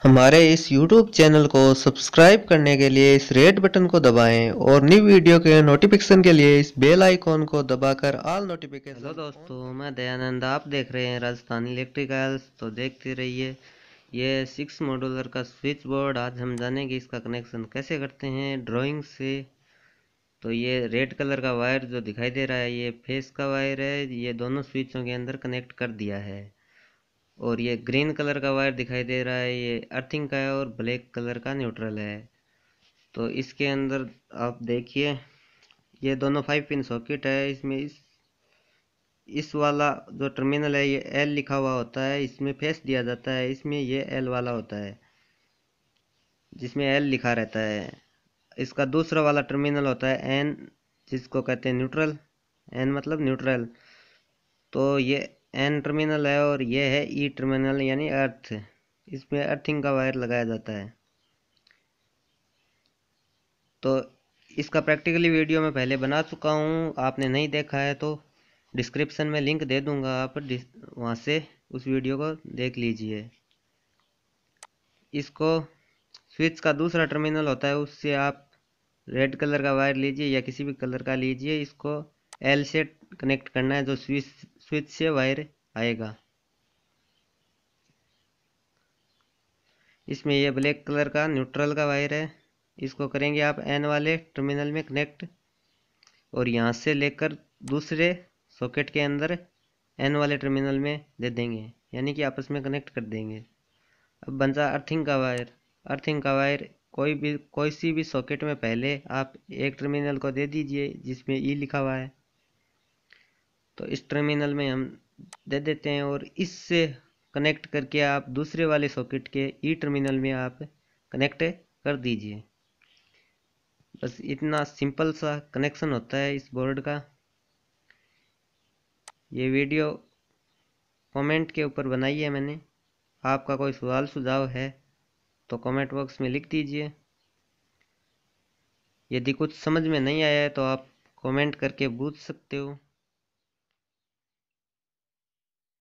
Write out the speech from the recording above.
हमारे इस YouTube channel को सब्सक्राइब करने के लिए इस रेड बटन को दबाएं और न्यू वीडियो के नोटिफिकेशन के लिए इस बेल आइकॉन को दबाकर ऑल नोटिफिकेशन। हेलो दोस्तों, मैं दयानंद, आप देख रहे हैं राजस्थान इलेक्ट्रिकल्स। तो देखते रहिए। ये 6 मॉड्यूलर का स्विच बोर्ड, आज हम जानेंगे इसका कनेक्शन कैसे करते हैं ड्राइंग से। तो ये रेड कलर का वायर जो दिखाई दे रहा है, ये फेस का वायर है। ये दोनों स्विचों के अंदर कनेक्ट कर दिया है। और ये ग्रीन कलर का वायर दिखाई दे रहा है, ये अर्थिंग का है। और ब्लैक कलर का न्यूट्रल है। तो इसके अंदर आप देखिए, ये दोनों 5 पिन सॉकेट है। इसमें इस वाला जो टर्मिनल है, ये एल लिखा हुआ होता है, इसमें फेस दिया जाता है। इसमें ये एल वाला होता है, जिसमें एल लिखा रहता है। इसका दूसरा वाला टर्मिनल होता है एन, जिसको कहते हैं न्यूट्रल। एन मतलब न्यूट्रल। तो ये एन टर्मिनल है और ये है ई टर्मिनल यानी अर्थ। इसमें अर्थिंग का वायर लगाया जाता है। तो इसका प्रैक्टिकली वीडियो मैं पहले बना चुका हूँ, आपने नहीं देखा है तो डिस्क्रिप्शन में लिंक दे दूँगा, आप वहाँ से उस वीडियो को देख लीजिए। इसको स्विच का दूसरा टर्मिनल होता है, उससे आप रेड कलर का वायर लीजिए या किसी भी कलर का लीजिए। इसको एल से कनेक्ट करना है, जो स्विच से वायर आएगा। इसमें यह ब्लैक कलर का न्यूट्रल का वायर है, इसको करेंगे आप एन वाले टर्मिनल में कनेक्ट। और यहाँ से लेकर दूसरे सॉकेट के अंदर एन वाले टर्मिनल में दे देंगे, यानी कि आपस में कनेक्ट कर देंगे। अब बचा अर्थिंग का वायर। अर्थिंग का वायर कोई सी भी सॉकेट में पहले आप एक टर्मिनल को दे दीजिए जिसमें ई लिखा हुआ है। तो इस टर्मिनल में हम दे देते हैं और इससे कनेक्ट करके आप दूसरे वाले सॉकेट के ई टर्मिनल में आप कनेक्ट कर दीजिए। बस इतना सिंपल सा कनेक्शन होता है इस बोर्ड का। ये वीडियो कमेंट के ऊपर बनाई है मैंने। आपका कोई सवाल सुझाव है तो कमेंट बॉक्स में लिख दीजिए। यदि कुछ समझ में नहीं आया है तो आप कमेंट करके पूछ सकते हो।